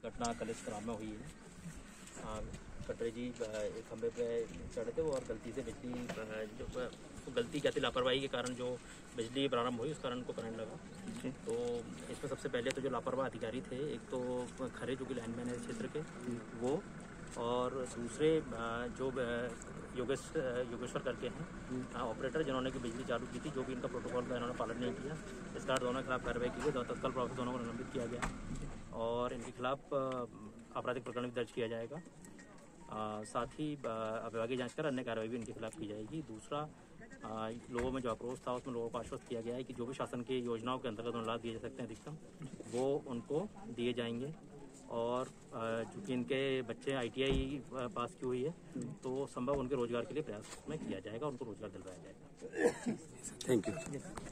घटना कल इस ग्राम में हुई है। कटरे जी एक खंभे पे चढ़े थे और गलती से बिजली जो गलती क्या थी, लापरवाही के कारण जो बिजली प्रारंभ हुई उस कारण उनको करंट लगा। तो इसमें सबसे पहले तो जो लापरवाह अधिकारी थे, एक तो खरे जो कि लाइनमैन है इस क्षेत्र के वो, और दूसरे जो योगेश्वर करके हैं ऑपरेटर, जिन्होंने की बिजली चालू की थी, जो भी इनका प्रोटोकॉल का इन्होंने पालन नहीं किया। इस कारण दोनों के खिलाफ कार्रवाई की गई। तत्काल प्रभाव से दोनों को निलंबित किया गया और इनके खिलाफ आपराधिक प्रकरण भी दर्ज किया जाएगा। साथ ही विभागीय जांच कर अन्य कार्रवाई भी इनके खिलाफ की जाएगी। दूसरा, लोगों में जो आक्रोश था उसमें लोगों को आश्वस्त किया गया है कि जो भी शासन की योजनाओं के अंतर्गत उन्हें लाभ दिए जा सकते हैं अधिकतम, वो उनको दिए जाएंगे। और चूँकि इनके बच्चे ITI पास की हुई है, तो संभव उनके रोजगार के लिए प्रयास में किया जाएगा, उनको रोजगार दिलवाया जाएगा। Thank you.